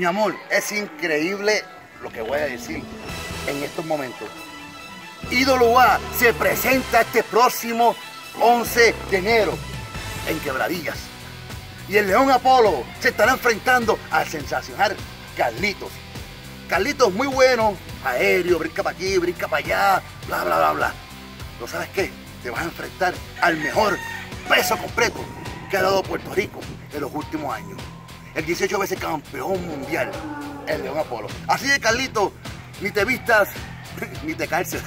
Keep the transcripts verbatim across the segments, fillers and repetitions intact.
Mi amor, es increíble lo que voy a decir en estos momentos. I W A se presenta este próximo once de enero en Quebradillas. Y el León Apolo se estará enfrentando al sensacional Carlitos. Carlitos muy bueno, aéreo, brinca para aquí, brinca para allá, bla, bla, bla, bla. ¿No sabes qué? Te vas a enfrentar al mejor peso completo que ha dado Puerto Rico en los últimos años. El dieciocho veces campeón mundial, el León Apolo. Así de Carlitos, ni te vistas, ni te calces,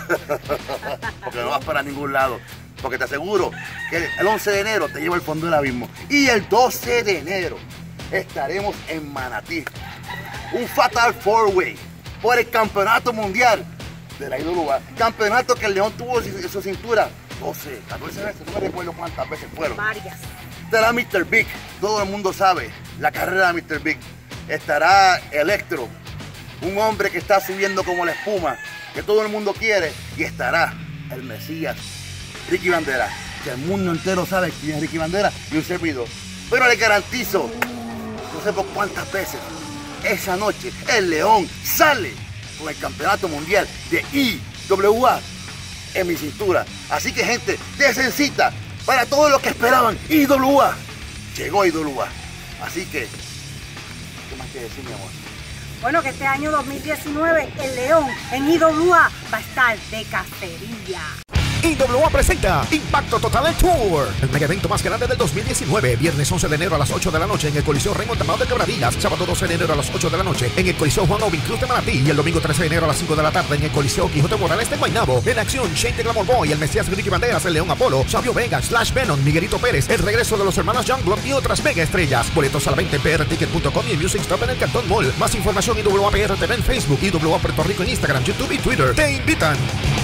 porque no vas para ningún lado. Porque te aseguro que el once de enero te lleva al fondo del abismo. Y el doce de enero estaremos en Manatí. Un Fatal Four Way por el campeonato mundial de la I W A. Campeonato que el León tuvo en su cintura doce, catorce veces, no me recuerdo cuántas veces fueron. Varias. Estará mister Big, todo el mundo sabe la carrera de mister Big. Estará Electro, un hombre que está subiendo como la espuma, que todo el mundo quiere. Y estará el Mesías, Ricky Bandera, que el mundo entero sabe quién es Ricky Bandera y un servidor. Pero le garantizo, no sé por cuántas veces, esa noche el León sale con el campeonato mundial de I W A en mi cintura. Así que, gente, desencita para todos los que esperaban I W A. Llegó I W A. Así que, ¿qué más que decir, mi amor? Bueno, que este año dos mil diecinueve el León en I W A va a estar de cacería. I W A presenta Impacto Total Tour, el mega evento más grande del dos mil diecinueve. Viernes once de enero a las ocho de la noche en el Coliseo Raymond Amado de Quebradillas. Sábado doce de enero a las ocho de la noche en el Coliseo Juan Ovin Cruz de Manatí. Y el domingo trece de enero a las cinco de la tarde en el Coliseo Quijote Morales de Guaynabo. En acción, Shane the Glamour Boy, el Mesías Ricky Banderas, el León Apolo, Sabio Vega, Slash Venom, Miguelito Pérez, el regreso de los hermanos Youngblood y otras mega estrellas. Boletos a la venta en p r ticket punto com y en Music Stop en el Cantón Mall. Más información I W A P R T V en Facebook, I W A Puerto Rico en Instagram, YouTube y Twitter. ¡Te invitan!